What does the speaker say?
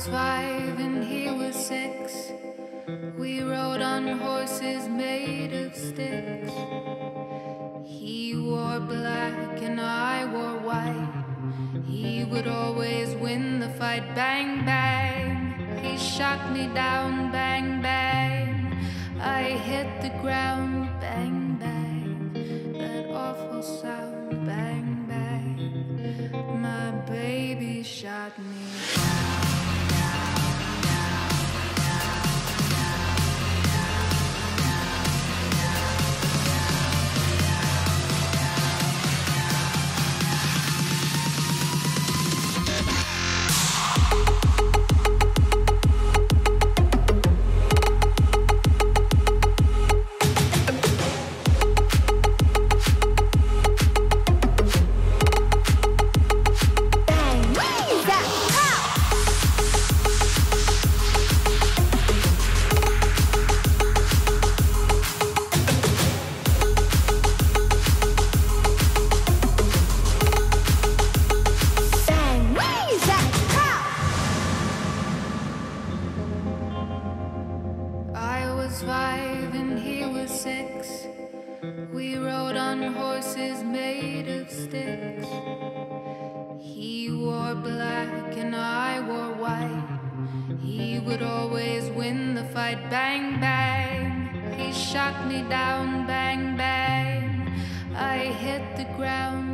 5 and he was 6. We rode on horses made of sticks. He wore black and I wore white. He would always win the fight. Bang, bang, he shot me down. Bang, bang, I hit the ground. Bang, bang, that awful sound. Bang, bang, my baby shot me down. I was 5 and he was 6. We rode on horses made of sticks. He wore black and I wore white. He would always win the fight. Bang, bang, he shot me down. Bang, bang, I hit the ground.